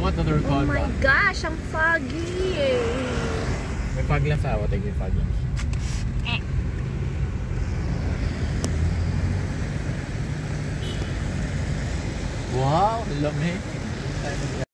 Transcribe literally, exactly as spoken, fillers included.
Look at the other Oh cloud. my gosh, ang foggy eh. May fog lang sa awa, take yung fog lang. Eh. Wow, lamig.